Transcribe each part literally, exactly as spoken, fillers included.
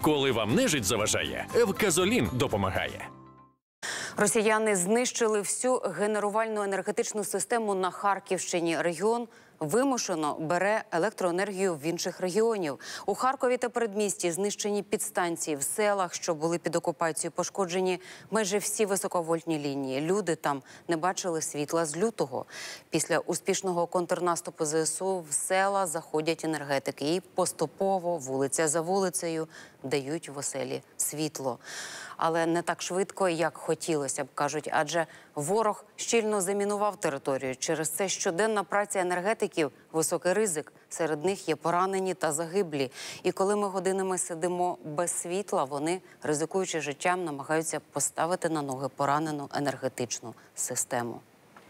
Коли вам нежить заважає, Евказолін допомагає. Росіяни знищили всю генерувальну енергетичну систему на Харківщині. Регіон вимушено бере електроенергію в інших регіонів. У Харкові та передмісті знищені підстанції. В селах, що були під окупацією, пошкоджені майже всі високовольтні лінії. Люди там не бачили світла з лютого. Після успішного контрнаступу ЗСУ в села заходять енергетики. І поступово, вулиця за вулицею, дають в оселі світло. Але не так швидко, як хотілося б, кажуть, адже ворог щільно замінував територію. Через це щоденна праця енергетиків – високий ризик. Серед них є поранені та загиблі. І коли ми годинами сидимо без світла, вони, ризикуючи життям, намагаються поставити на ноги поранену енергетичну систему.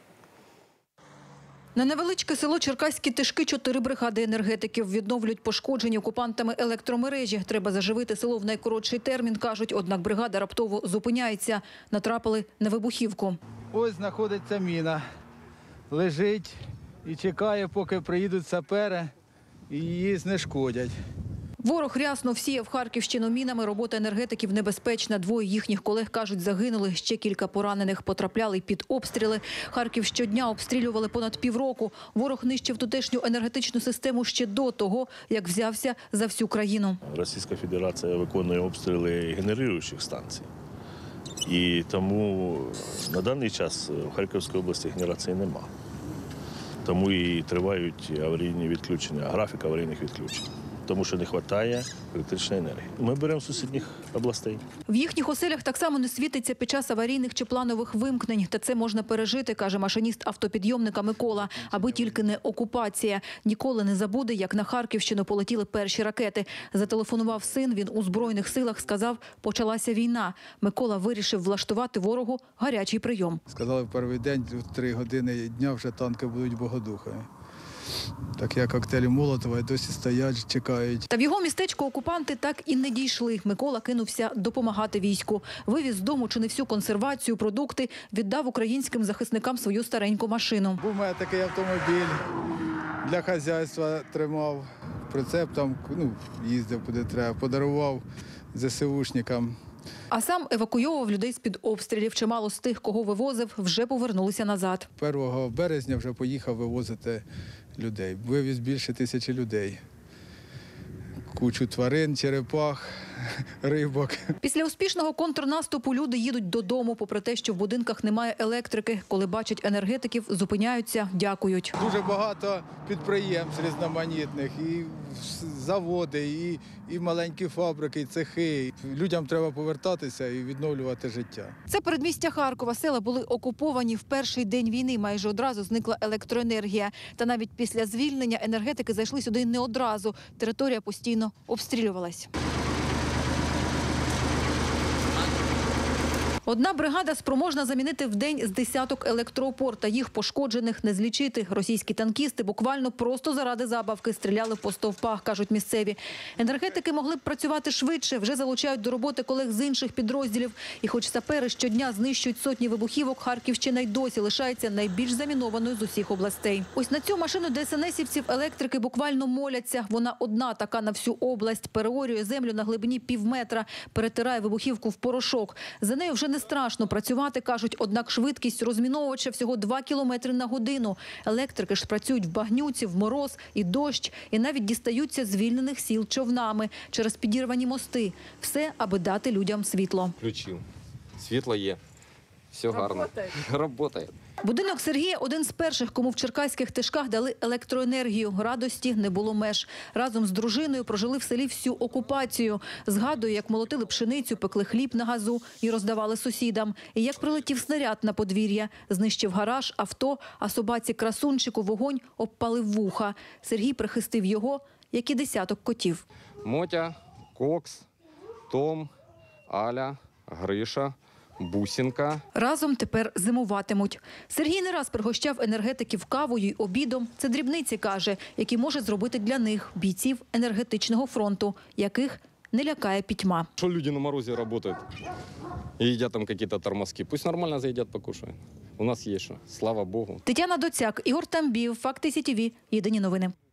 На невеличке село Черкаські Тишки чотири бригади енергетиків відновлюють пошкоджені окупантами електромережі. Треба заживити село в найкоротший термін, кажуть, однак бригада раптово зупиняється. Натрапили на вибухівку. Ось знаходиться міна. Лежить і чекає, поки приїдуть сапери і її знешкодять. Ворог рясно всіяв Харківщину мінами. Робота енергетиків небезпечна. Двоє їхніх колег, кажуть, загинули. Ще кілька поранених потрапляли під обстріли. Харків щодня обстрілювали понад півроку. Ворог нищив тутешню енергетичну систему ще до того, як взявся за всю країну. Російська Федерація виконує обстріли генеруючих станцій. І тому на даний час в Харківській області генерації нема. Тому і тривають аварійні відключення, графік аварійних відключень. Тому що не вистачає електричної енергії. Ми беремо з сусідніх областей. В їхніх оселях так само не світиться під час аварійних чи планових вимкнень. Та це можна пережити, каже машиніст автопідйомника Микола, аби тільки не окупація. Ніколи не забуде, як на Харківщину полетіли перші ракети. Зателефонував син, він у Збройних силах, сказав, почалася війна. Микола вирішив влаштувати ворогу гарячий прийом. Сказали, в перший день, в три години дня вже танки будуть богодухами. Так як коктейлі Молотова досі стоять, чекають. Та в його містечко окупанти так і не дійшли. Микола кинувся допомагати війську. Вивіз з дому чи не всю консервацію, продукти, віддав українським захисникам свою стареньку машину. Був у мене такий автомобіль, для хазяйства тримав, прицеп там, ну, їздив куди треба, подарував ЗСУшникам. А сам евакуйовував людей з-під обстрілів. Чимало з тих, кого вивозив, вже повернулися назад. першого березня вже поїхав вивозити людей. Вивіз більше тисячі людей. Кучу тварин, черепах, рибок. Після успішного контрнаступу люди їдуть додому, попри те, що в будинках немає електрики. Коли бачать енергетиків, зупиняються, дякують. Дуже багато підприємств різноманітних, і заводи, і, і маленькі фабрики, і цехи. Людям треба повертатися і відновлювати життя. Це передмістя Харкова. Села були окуповані. В перший день війни майже одразу зникла електроенергія. Та навіть після звільнення енергетики зайшли сюди не одразу. Територія постійно обстрілювалась. Одна бригада спроможна замінити в день з десяток електроопор, та їх пошкоджених не злічити. Російські танкісти буквально просто заради забавки стріляли по стовпах, кажуть місцеві. Енергетики могли б працювати швидше, вже залучають до роботи колег з інших підрозділів. І хоч сапери щодня знищують сотні вибухівок, Харківщина й досі лишається найбільш замінованою з усіх областей. Ось на цю машину ДСНСівців електрики буквально моляться. Вона одна така на всю область, переорює землю на глибині півметра, перетирає вибухівку в порошок. За нею вже не страшно працювати, кажуть, однак швидкість розміновувача всього два кілометри на годину. Електрики ж працюють в багнюці, в мороз і дощ, і навіть дістаються звільнених сіл човнами через підірвані мости. Все, аби дати людям світло. Включив. Світло є. Все гарно. Работає. Будинок Сергія – один з перших, кому в Черкаських Тишках дали електроенергію. Радості не було меж. Разом з дружиною прожили в селі всю окупацію. Згадує, як молотили пшеницю, пекли хліб на газу і роздавали сусідам. І як прилетів снаряд на подвір'я. Знищив гараж, авто, а собаці-красунчику вогонь обпалив вуха. Сергій прихистив його, як і десяток котів. Мотя, Кокс, Том, Аля, Гриша, Бусінка. Разом тепер зимуватимуть. Сергій не раз пригощав енергетиків кавою й обідом. Це дрібниці, каже, які може зробити для них, бійців енергетичного фронту, яких не лякає пітьма. Що люди на морозі працюють і їдять там якісь тормозки, пусть нормально заїдять, покушають. У нас є що, слава Богу. Тетяна Доцяк, Ігор Тамбів, Факти СІ Ті В І, Єдині новини.